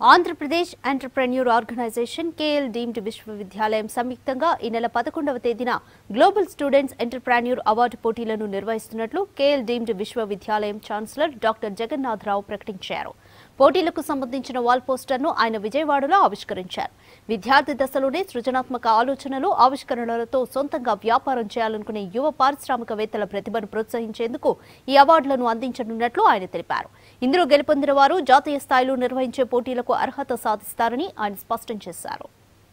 Andhra Pradesh Enterprenuer Organization KL deemed Vishwavidyalayam సంయుక్తంగా ఈ నెల 11వ తేదీన గ్లోబల్ స్టూడెంట్స్ ఎంటర్ప్రెన్యూర్ అవార్డు పోటీలను నిర్వహిస్తున్నట్లు KL deemed విశ్వవిద్యాలయం ఛాన్సలర్ డాక్టర్ జగన్నాథరావు ప్రకటించారు. పోటీలకు సంబంధించిన వాల్ పోస్టర్ను ఆయన విజయవాడలో ఆవిష్కరించారు. విద్యార్థి దశలోనే సృజనాత్మక ఆలోచనలు, ఆవిష్కరణలతో సొంతంగా వ్యాపారం చేయాలనుకునే యువ పారిశ్రామికవేత్తల ప్రతిభను ప్రోత్సహించేందుకు ఈ అవార్డులను అందించనున్నట్లు ఆయన తెలిపారు. ఇందులో గెలుపొందిన వారు జాతీయ స్థాయిలో నిర్వహించే పోటీలకు అర్హత సాధిస్తారని ఆయన స్పష్టం చేశారు.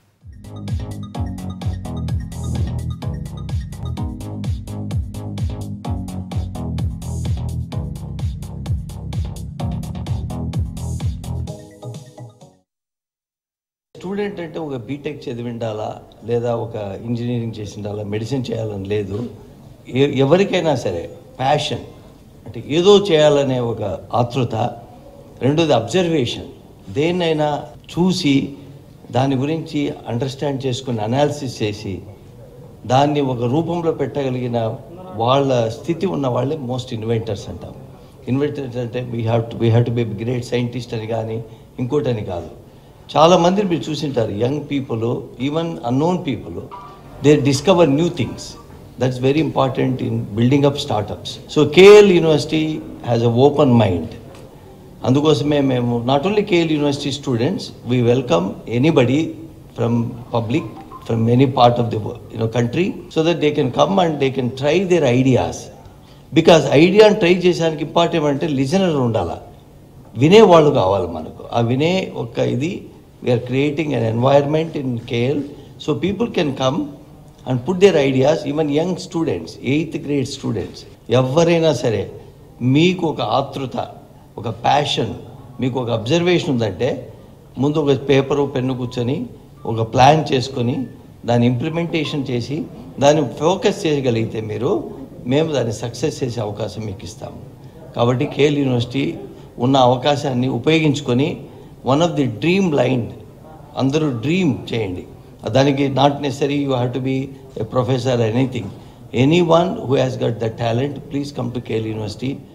స్టూడెంట్ అంటే ఒక బీటెక్ చదివి ఉండాలా, లేదా ఒక ఇంజనీరింగ్ చేసి ఉండాలా, మెడిసిన్ చేయాలని లేదు. ఎవరికైనా సరే ప్యాషన్ అంటే ఏదో చేయాలనే ఒక ఆతృత. రెండోది అబ్జర్వేషన్, దేన్నైనా చూసి దాని గురించి అండర్స్టాండ్ చేసుకుని అనాలిసిస్ చేసి దాన్ని ఒక రూపంలో పెట్టగలిగిన వాళ్ళ స్థితి ఉన్న వాళ్ళే మోస్ట్ ఇన్వెంటర్స్ అంటాం. ఇన్వెంటర్స్ అంటే we have to be great scientist అని కానీ ఇంకోటని కాదు. చాలామంది మీరు చూసింటారు, young people, even unknown people, they discover new things. That's very important in building up startups. So KL university has a open mind. అందుకోసమే మేము not only KL university students, we welcome anybody from public, from any part of the country, so that they can come and they can try their ideas. Because ఐడియాని try చేసేదానికి important అంటే listener ఉండాలి, వినేవాళ్ళు కావాలి మనకు. ఆ వినే ఒక ఇది we are creating an environment in KL, so people can come and put their ideas. Even young students, 8th grade students, ఎవరైనా సరే మీకు ఒక ఆతృత, ఒక ప్యాషన్, మీకు ఒక అబ్జర్వేషన్ ఉందంటే ముందు ఒక పేపరు పెన్ను కూర్చొని ఒక ప్లాన్ చేసుకొని దాన్ని ఇంప్లిమెంటేషన్ చేసి దాన్ని ఫోకస్ చేయగలిగితే మేము దాన్ని సక్సెస్ చేసే అవకాశం మీకు ఇస్తాము. కాబట్టి KL యూనివర్సిటీ ఉన్న అవకాశాన్ని ఉపయోగించుకొని one of the dream line, అందరూ డ్రీమ్ చేయండి. దానికి not necessary you have to be a professor, anything. Any one who has got the talent, please come to KL university.